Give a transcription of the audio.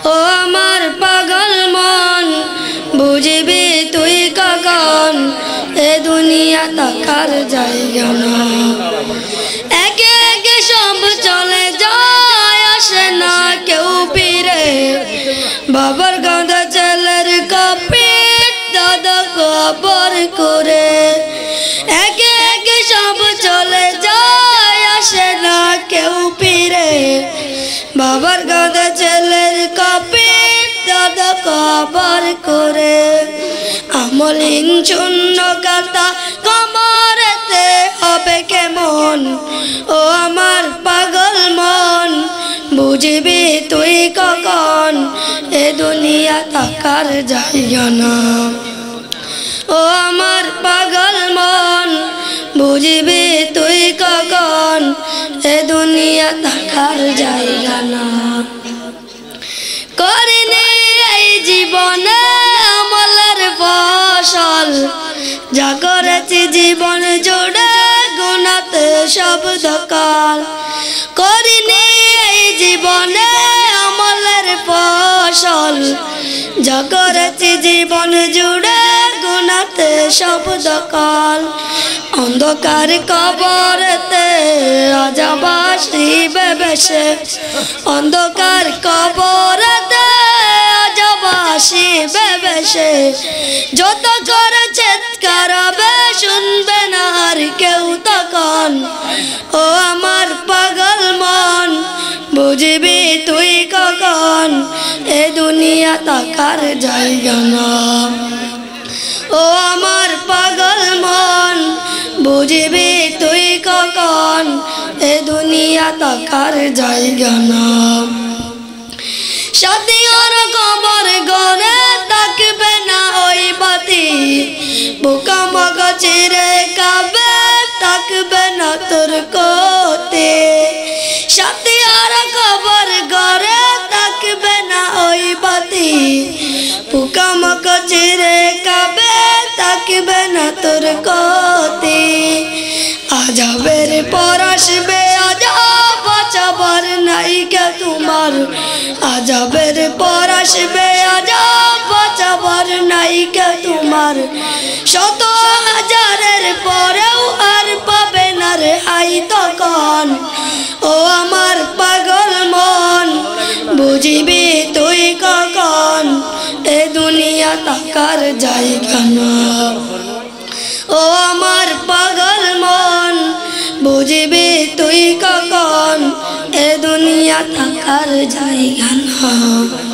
ও আমার পাগল মন বুঝবি তুই কখন এ দুনিয়া থাকার জায়গা না একে একে সব চলে যায় আসে না কেউ ফিরে বাবার গাঁদা ছেলের কপি দাদা খবর করে একে একে সব চলে যায় আসে না কেউ ফিরে বাবার গাঁদা ছেলের কপি দাদা খবর করে আমলিন শূন্য কাটা কমরেতে হবে কেমন ও আমার পাগল মন বুঝবি তুই কখন এ দুনিয়া থাকার জায়গা না ও আমার পাগল মন বুঝবি তুই কখন এ দুনিয়া থাকার জায়গা না করিনি এই জীবনে আমলের ফসল যা করেছি জীবন জুড়ে গুনাতে সব দকাল করিনি এই জীবনে আমলের ফসল যা করেছি জীবন জুড়ে গুনাতে সব দকাল অন্ধকার কবরেতে আজব আসিবে বেশে অন্ধকার কবরেতে আজব আসিবে বেশে যত করেছে কারাবে শুনবে না আর কেউ তখন ও আমার পাগল মন বুঝবি তুই কখন এ দুনিয়া থাকার জায়গা না ও আমার পাগল মন বুঝবি তুই কখন এ দুনিয়া থাকার জায়গা না সাথীর কবর ঘরে থাকবে না ওই বাতি বুকা মগা চিরে কাবে থাকবে না তোর কোতে সাথীর কবর ঘরে থাকবে না ওই বাতি বুকা মগা চিরে কাবে থাকবে না তোর কোতে আজবের পর আসবে আজব বাঁচাবার নাই কে তোমার আজবের পর আসবে আজব বাঁচাবার নাই কে তোমার শত হাজারের পরেও আর পাবে না রে আই তখন ও আমার পাগল মন বুঝবি তুই কখন এ দুনিয়া থাকার জায়গা না ও আমার পাগল মন বুঝবি তুই কখন এ দুনিয়া থাকার জায়গা না।